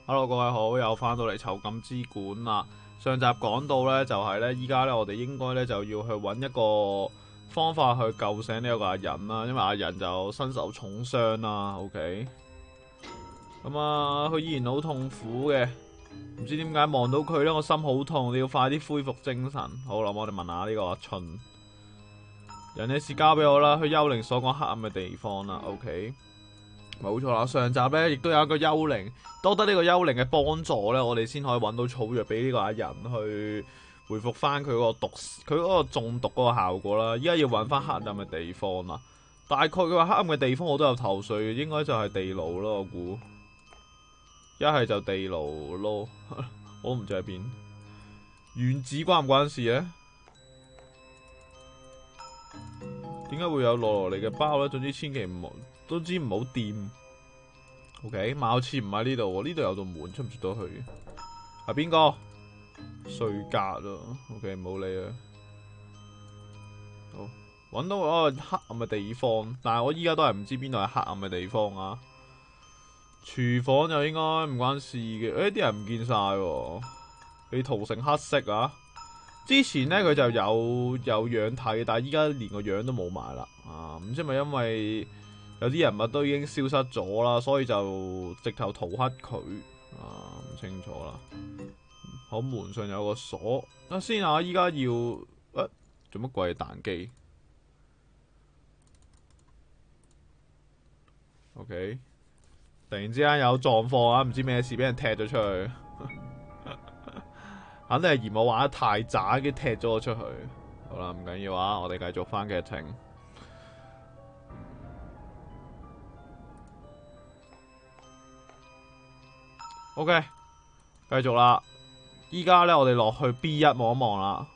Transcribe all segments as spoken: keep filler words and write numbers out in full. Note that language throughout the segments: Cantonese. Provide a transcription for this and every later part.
Hello，各位好，又翻到嚟囚禁之館啦。上集講到呢，就係呢，依家呢，我哋應該呢，就要去揾一個方法去救醒呢一個阿仁啦，因為阿仁就身受重傷啦。OK，咁啊，佢依然好痛苦嘅，唔知點解望到佢呢，我心好痛，你要快啲恢復精神。好啦，我哋問下呢個阿春，人嘅事交俾我啦，去幽靈所講黑暗嘅地方啦。OK。冇錯啦，上集咧亦都有一個幽靈，多得呢個幽靈嘅幫助咧，我哋先可以揾到草藥俾呢個阿仁去回復翻佢嗰個毒，佢嗰個中毒嗰個效果啦。依家要揾翻黑暗嘅地方啦，大概佢話黑暗嘅地方我都有頭緒，應該就係地牢咯，我估一係就地牢咯，我都唔知喺邊。原子關唔關事咧？點解會有落落嚟嘅包咧？總之千祈唔好。都知唔好掂 ，OK，貌似唔喺呢度喎，呢度有道門出唔出到去？係邊個？睡格咯 ，OK，唔好理啦。好，搵到個黑暗嘅地方，但係我依家都係唔知邊度係黑暗嘅地方啊。廚房就應該唔關事嘅，誒、欸，啲人唔見晒喎，被塗成黑色啊！之前咧佢就有有樣睇，但係依家連個樣都冇埋啦，啊，唔知係咪因為？有啲人物都已經消失咗啦，所以就直頭塗黑佢啊，唔清楚啦。好，門上有個鎖，啊先啊，依家要誒做乜鬼彈機 ？OK， 突然之間有狀況啊，唔知咩事，俾人踢咗出去，肯定係嫌我玩得太渣，跟住踢咗我出去。好啦，唔緊要啊，我哋繼續翻劇情。OK， 繼續啦。依家咧，我哋落去 B 一望一望啦。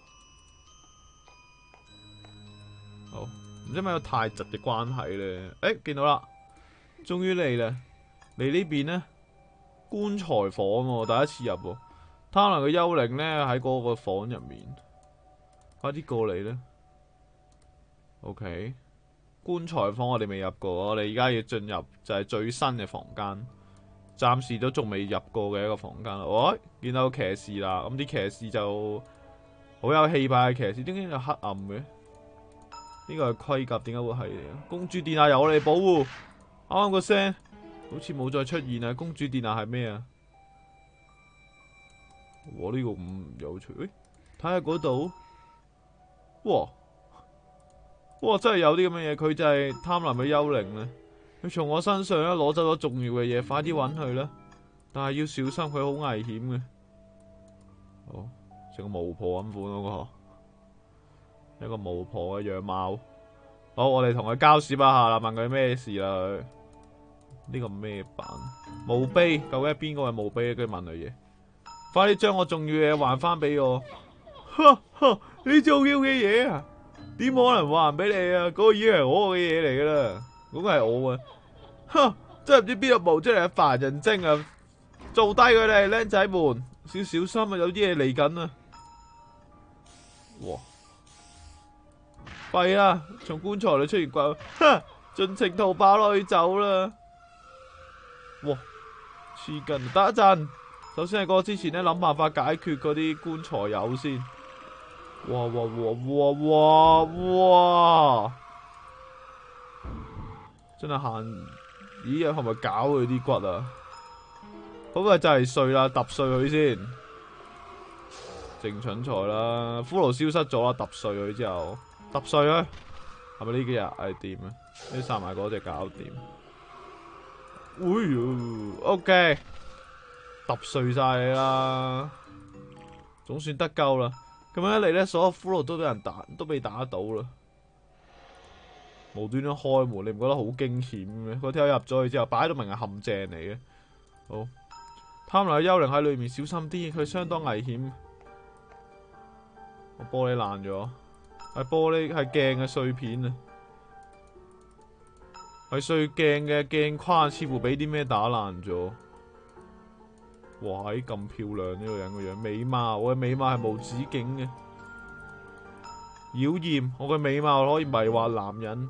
好，唔知咪有太窒嘅關係咧？誒，見到啦，終於嚟啦。嚟呢邊咧，棺材房喎，第一次入喎。貪婪嘅幽靈咧喺嗰個房入面，快啲過嚟咧。OK， 棺材房我哋未入過，我哋而家要進入就係最新嘅房間。暫時都仲未入過嘅一個房間啦，喂、哎，見到騎士啦，咁啲騎士就好有氣派嘅騎士，點解有黑暗嘅？呢個係盔甲，點解會係嚟啊？公主殿下由我哋保護，啱啱個聲好似冇再出現啊！公主殿下係咩啊？我呢、這個唔有趣，誒，睇下嗰度，哇，哇，真係有啲咁嘅嘢，佢就係貪婪嘅幽靈咧。佢從我身上咧攞走咗重要嘅嘢，快啲揾佢啦！但係要小心，佢好危險嘅。好，成個巫婆咁款嗰個，一個巫婆嘅樣貌。好，我哋同佢交涉一下啦，問佢咩事啦佢。呢、這個咩版？墓碑，究竟係邊個嘅墓碑？跟住問佢嘢。快啲將我重要嘅嘢還翻俾我！哈哈，你重要嘅嘢啊？點可能還俾你啊？嗰、那個已經係我嘅嘢嚟噶啦。嗰個係我啊！哼，真係唔知邊度冒出嚟嘅煩人精啊！做低佢哋，僆仔們，要小心啊！有啲嘢嚟緊啊！哇！弊啦，從棺材裏出現怪，哼！盡情逃跑落去走啦！哇！黐筋，等一陣，首先喺嗰個之前咧，諗辦法解決嗰啲棺材友先。哇哇哇哇哇哇！真係限，咦？係咪搞佢啲骨啊？嗰個就係碎啦，揼碎佢先。正蠢材啦，骷髏消失咗啦，揼碎佢之後，揼碎佢。係咪呢幾日係掂啊？呢殺埋嗰隻搞掂。哎喲 ，OK， 揼碎晒你啦，總算得救啦。咁樣一嚟咧，所有骷髏都俾人打，都被打倒啦。無端端開門，你唔覺得好驚險咩？嗰條友入咗去之後，擺到明係陷阱嚟嘅。好，貪婪嘅幽靈喺裏面，小心啲，佢相當危險。個玻璃爛咗，係玻璃係鏡嘅碎片啊！係碎鏡嘅鏡框，似乎俾啲咩打爛咗。哇！咁漂亮呢個人個樣，美貌，我嘅美貌係無止境嘅。妖艷，我嘅美貌可以迷惑男人。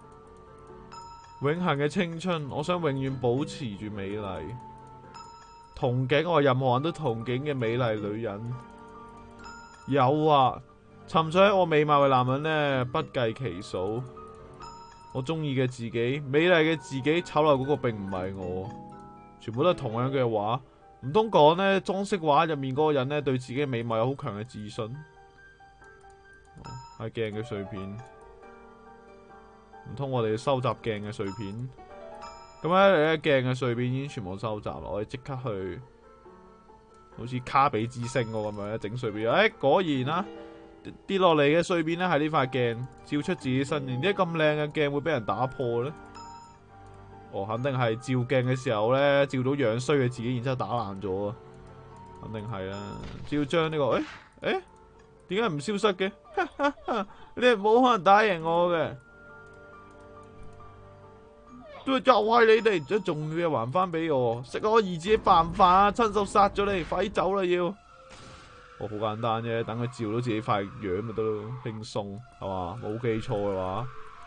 永恆嘅青春，我想永遠保持住美麗。 憧憬我任何人都憧憬嘅美麗女人。有啊，沉醉喺我美貌嘅男人呢，不計其數。我中意嘅自己，美麗嘅自己，醜陋嗰個並唔係我，全部都係同樣嘅畫。唔通講呢，裝飾畫入面嗰個人呢，對自己嘅美貌有好強嘅自信？係鏡嘅碎片，唔通我哋收集鏡嘅碎片？咁咧，鏡嘅碎片已經全部收集啦，我哋即刻去，好似卡比之星咁樣整碎片。誒、欸，果然啦、啊。跌落嚟嘅碎片咧，係呢塊鏡照出自己身形。點解咁靚嘅鏡會俾人打破呢？哦，肯定係照鏡嘅時候呢，照到樣衰嘅自己，然之後打爛咗啊！肯定係啦。照將呢、這個誒誒，點解唔消失嘅？你係冇可能打贏我嘅，都係就係你哋，將重要嘅還翻俾我。食我兒子嘅飯飯啊！親手殺咗你，快啲走啦要！我好簡單啫，等佢照到自己塊樣咪得咯，輕鬆係嘛？冇記錯嘅話，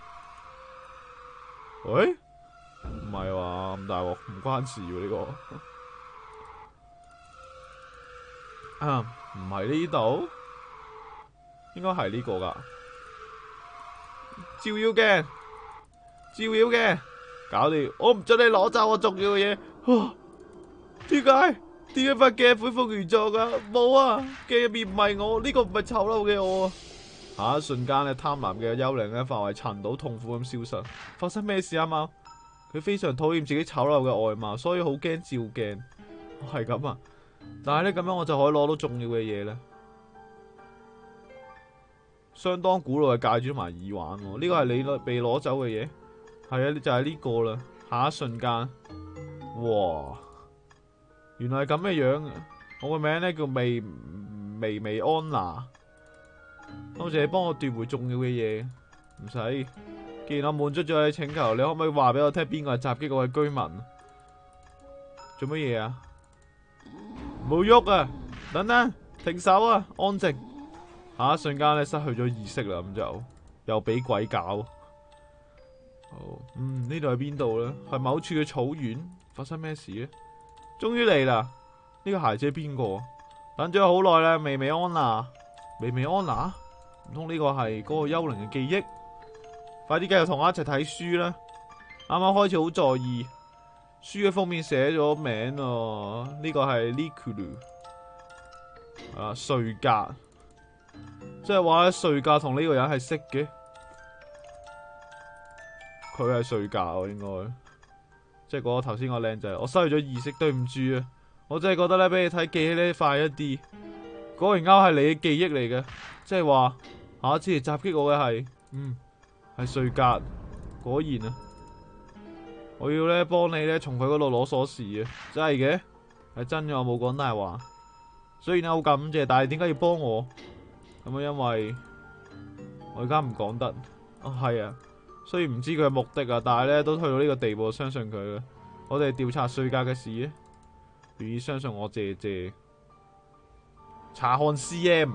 喂，唔係話咁大鑊，唔關事喎呢個。啊，唔係呢度，應該係呢個噶。照妖鏡，照妖鏡，搞掂！我唔准你攞走我重要嘅嘢。點解？點解塊鏡恢復原狀噶？冇啊，鏡入面唔係我，呢、這個唔係醜陋嘅我啊！下一瞬間咧，貪婪嘅幽靈咧化為塵土，痛苦咁消失。發生咩事啊？貓，佢非常討厭自己醜陋嘅外貌，所以好驚照鏡。係咁啊！但係咧咁樣我就可以攞到重要嘅嘢咧，相當古老嘅戒指同埋耳環。呢、這個係你被攞走嘅嘢，係啊，就係、是、呢個啦。下一瞬間，哇！原來係咁嘅樣啊！我個名咧叫薇薇薇安娜，多謝你幫我奪回重要嘅嘢。唔使，既然我滿足咗你請求，你可唔可以話俾我聽邊個係襲擊我嘅居民？做乜嘢啊？冇喐啊！等等，停手啊！安靜。下一瞬間咧失去咗意識啦，咁就又俾鬼搞。好，嗯，呢度係邊度咧？係某處嘅草原，發生咩事咧？終於嚟啦！呢個孩子係邊個？等咗好耐啦，薇薇安娜，薇薇安娜，唔通呢個係嗰個幽靈嘅記憶？快啲繼續同我一齊睇書啦！啱啱開始好在意，書嘅封面寫咗名哦，呢個係 Likulu 啊，睡格，即係話咧睡格同呢個人係識嘅，佢係睡格喎應該。即係嗰個頭先個靚仔，我失去咗意識，對唔住啊！我真係覺得咧，俾你睇記起呢快一啲。果然啱係你嘅記憶嚟嘅，即係話下一次嚟襲擊我嘅係，嗯，係睡格。果然啊，我要咧幫你咧從佢嗰度攞鎖匙啊！真係嘅，係真嘅，我冇講大話。雖然好感謝，但係點解要幫我？咁啊，因為我而家唔講得。啊，係啊。雖然唔知佢嘅目的啊，但係咧都去到呢個地步，相信佢嘅。我哋調查睡格嘅事咧，願意相信我謝謝。查看 C M。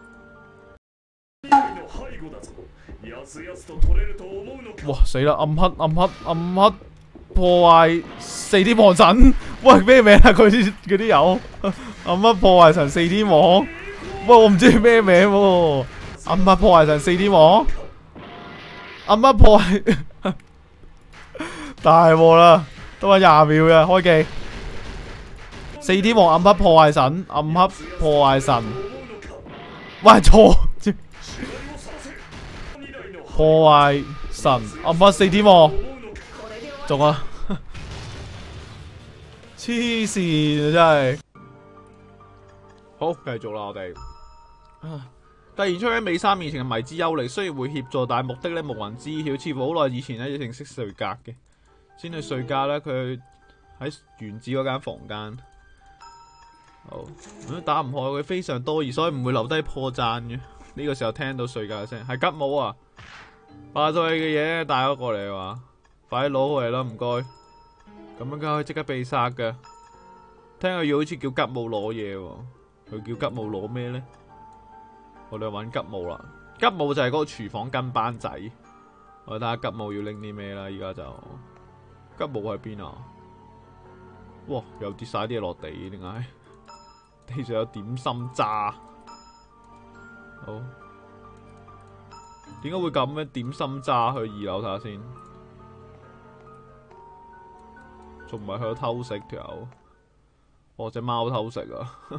哇死啦！暗黑暗黑暗黑破壞四天王神。喂，咩名啊？佢啲嗰啲友暗黑破壞神四天王。喂，我唔知咩名喎。暗黑破壞神四天王。暗黑破壞大鑊啦，都係廿秒嘅開機。四天王暗黑破壞神，暗黑破壞神，喂錯，破壞神暗黑四天王，中啊！黐線啊真係。好，繼續啦我哋。突然出喺美沙面前嘅迷之幽靈，雖然會協助，但係目的咧無人知曉。似乎好耐以前咧認識睡格嘅，先去睡格咧，佢喺原子嗰間房間。好，打唔開佢非常多疑，所以唔會留低破綻嘅。呢、這個時候聽到睡格嘅聲，係吉姆啊！霸咗你嘅嘢帶咗過嚟話，快啲攞過嚟啦，唔該。咁樣梗係即刻被殺嘅。聽佢要好似叫吉姆攞嘢喎，佢叫吉姆攞咩咧？我哋揾吉姆啦，吉姆就係嗰個廚房跟班仔。我睇下吉姆要拎啲咩啦，而家就吉姆喺邊啊？ 哇！又跌晒啲嘢落地，點解？地上有點心渣。好，點解會咁嘅？點心渣去二樓睇下先。仲唔係去偷食條友？哦，隻貓偷食啊！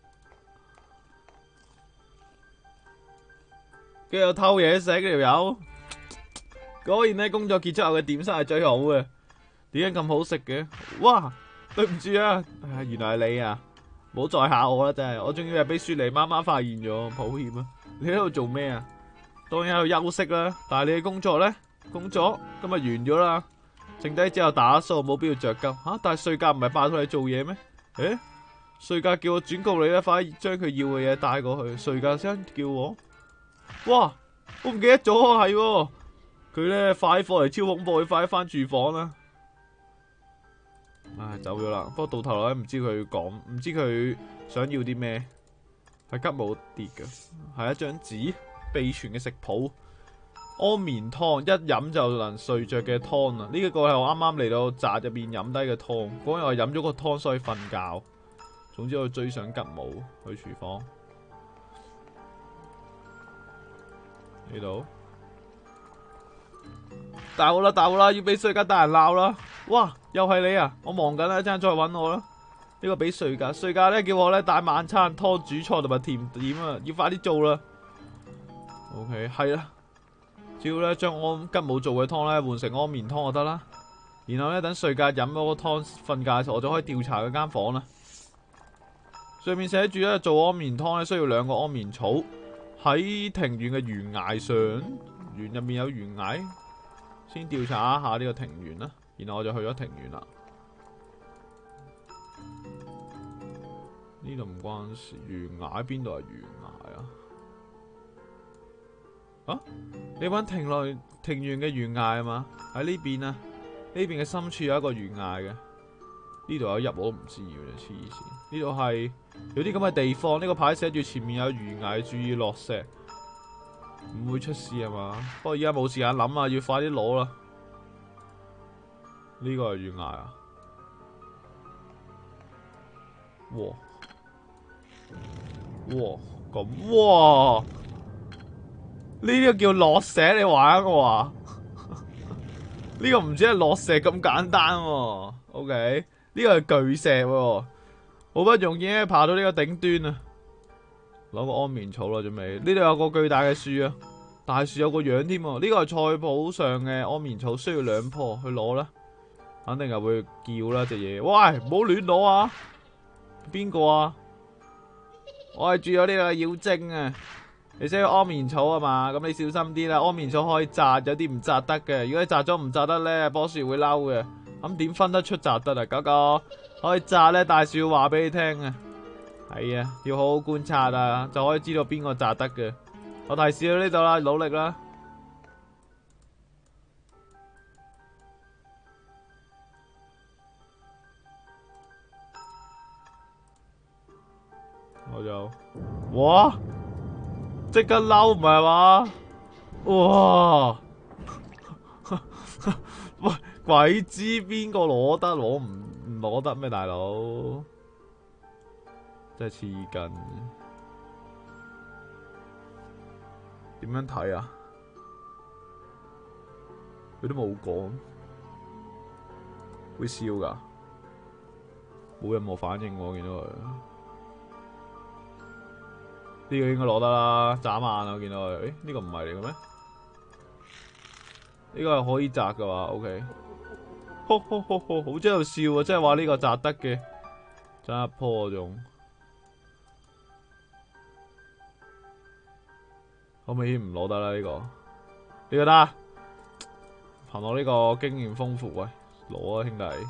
跟住又偷嘢食，條友。果然呢，工作結束後嘅點心係最好嘅。點解咁好食嘅？哇！對唔住啊，唉，原來係你啊！唔好再嚇我啦，真係。我仲以為俾雪梨媽媽發現咗，抱歉啊！你喺度做咩啊？當然喺度休息啦。但係你嘅工作呢？工作今日完咗啦，剩低之後打掃，冇必要着急吓。但係睡覺唔係拜託你做嘢咩？誒，睡覺叫我轉告你啦，快將佢要嘅嘢帶過去。睡覺先叫我。哇！我唔記得咗係，佢咧快貨嚟超恐怖，佢快啲翻廚房啦。唉，走咗啦。不過到頭來唔知佢講，唔知佢想要啲咩。係吉姆跌嘅，係一張紙，秘傳嘅食譜。安眠湯，一飲就能睡着嘅湯啊！呢、這、一個係我啱啱嚟到宅入邊飲低嘅湯。嗰日我飲咗個湯所以瞓覺。總之我追上吉姆去廚房。呢度大好啦，大好啦，要俾睡覺大人鬧啦！哇，又係你啊！我忙緊啦，一陣再搵我啦。呢、這個俾睡覺，睡覺咧叫我咧帶晚餐湯煮菜同埋甜點啊，要快啲做啦。OK， 係啦，只要咧將安吉姆做嘅湯咧換成安眠湯就得啦。然後咧等睡覺飲嗰個湯瞓覺嘅時候，我就可以調查佢間房啦。上面寫住咧做安眠湯咧需要兩個安眠草，喺庭園嘅懸崖上，園入面有懸崖。先調查一下呢個庭園啦，然後我就去咗庭園啦。呢度唔關事，懸崖邊度係懸崖啊？啊？你揾庭內庭園嘅懸崖係嘛？喺呢邊啊？呢邊嘅深處有一個懸崖嘅。呢度有入我都唔知嘅，黐線！呢度係有啲咁嘅地方，呢、這個牌寫住前面有懸崖，注意落石。唔會出事係嘛？不過而家冇時間諗啊，要快啲攞啦。呢個係懸崖啊！哇哇咁哇！呢啲叫落石，你玩我啊？呢個唔止係落石咁簡單喎。OK，呢個係巨石喎，好不容易爬到呢個頂端啊！攞個安眠草啦，準備。呢度有個巨大嘅樹啊，大樹有個樣添啊。呢個係菜譜上嘅安眠草，需要兩棵去攞啦。肯定係會叫啦隻嘢。喂，唔好亂攞啊！邊個啊？我係住咗呢個妖精啊！你需要安眠草啊嘛？咁你小心啲啦。安眠草可以摘，有啲唔摘得嘅。如果你摘咗唔摘得咧，波樹會嬲嘅。咁點分得出摘得啊？嗰個可以摘咧，大樹要話俾你聽啊。係啊，要好好觀察啊，就可以知道邊個摘得嘅。我提示到呢度啦，努力啦。我就，哇！即刻嬲唔係嘛？哇！喂，鬼知邊個攞得攞唔唔攞得咩，大佬？真係黐筋，點樣睇啊？佢都冇講，會笑㗎，冇任何反應我見到佢。呢個應該攞得啦，眨眼啊！我見到佢，誒、欸、呢、這個唔係嚟嘅咩？呢、這個係可以摘嘅話 ，OK。呵呵呵呵，好真喺度笑啊！即係話呢個摘得嘅，爭一樖仲。可唔可以唔攞得啦？呢、這個呢、這個得，憑我呢個經驗豐富，喂，攞啊兄弟，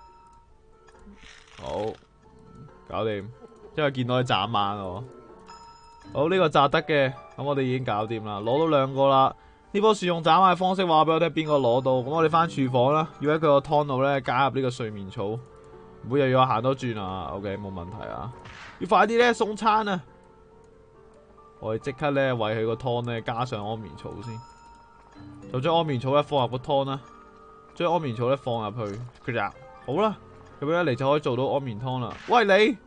好，搞掂，因為見到你眨眼喎。好，呢、這個摘得嘅，咁我哋已經搞掂啦，攞到兩個啦。呢棵樹用眨眼嘅方式話俾我聽邊個攞到，咁我哋翻廚房啦，要喺佢個湯度咧加入呢個睡眠草，每日要我行多轉啊。OK，冇問題啊，要快啲咧送餐啊！我哋即刻咧為佢個湯咧加上安眠草先，就將安眠草咧放入個湯啦，將安眠草咧放入去，佢就好啦。咁咁樣一嚟就可以做到安眠湯啦。喂你，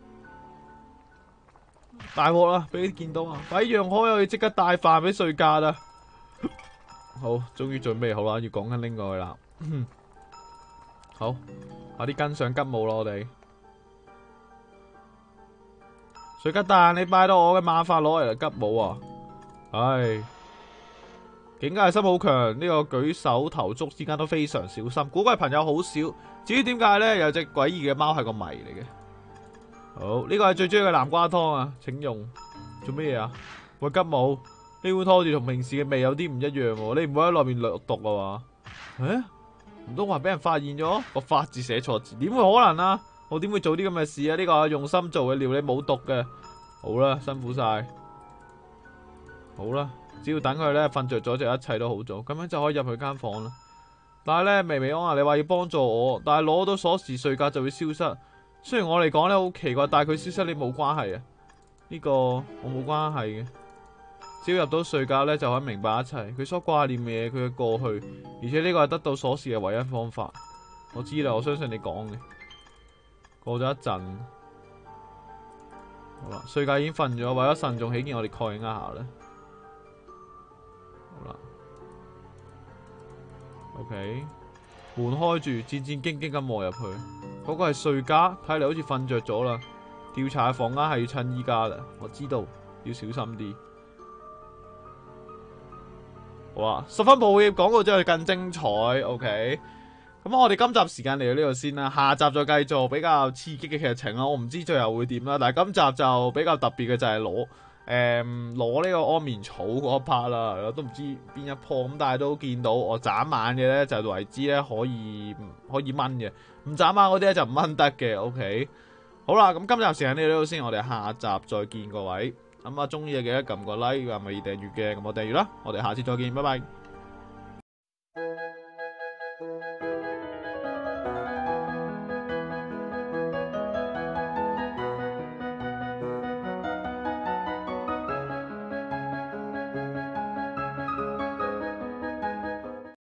大鑊啦！俾你見到啊！快讓開，我要即刻帶飯俾睡覺啦。好，終於準備好啦，要講緊拎過去啦。好，快啲跟上吉姆啦，我哋。水吉蛋，你拜到我嘅馬法攞嚟啦，吉姆啊！唉，警戒心好強，呢、這個舉手投足之間都非常小心。古怪朋友好少，至於點解呢？有隻詭異嘅貓係個謎嚟嘅。好，呢、這個係最中意嘅南瓜湯啊，請用。做咩嘢啊？喂，吉姆，呢碗湯好似同平時嘅味有啲唔一樣喎，你唔會喺內面落毒啊嘛？誒，唔通話俾人發現咗個發字寫錯字？點會可能啊？我點會做啲咁嘅事啊？呢、這個係用心做嘅料理，冇毒嘅。好啦，辛苦晒。好啦，只要等佢咧瞓着咗，就一切都好咗，咁樣就可以入去間房啦。但係咧，薇薇安啊，你話要幫助我，但係攞到鎖匙睡覺就會消失。雖然我嚟講咧好奇怪，但係佢消失你冇關係啊。呢、這個我冇關係嘅。只要入到睡覺咧，就可以明白一切。佢所掛念嘅嘢，佢嘅過去，而且呢個係得到鎖匙嘅唯一方法。我知啦，我相信你講嘅。過咗一陣，好啦，睡覺已經瞓咗，為咗慎重起見，我哋確認一下啦。好啦 ，OK， 門開住，戰戰兢兢咁望入去，嗰、那個係睡家，睇嚟好似瞓着咗啦。調查嘅房間係要趁依家啦，我知道要小心啲。好啦，十分抱歉，廣告之後更精彩。OK， 咁我哋今集時間嚟到呢度先啦，下集再繼續比較刺激嘅劇情啦。我唔知最後會點啦，但係今集就比較特別嘅就係攞誒攞呢個安眠草嗰一 part 啦，我都唔知邊一樖咁，但係都見到我眨眼嘅咧就為之咧可以可以掹嘅，唔眨眼嗰啲咧就唔掹得嘅。OK， 好啦，咁今集時間嚟到呢度先，我哋下集再見各位。咁啊，中意嘅記得撳個 like，話咪訂閱嘅，咁我訂閱啦，我哋下次再見，拜拜。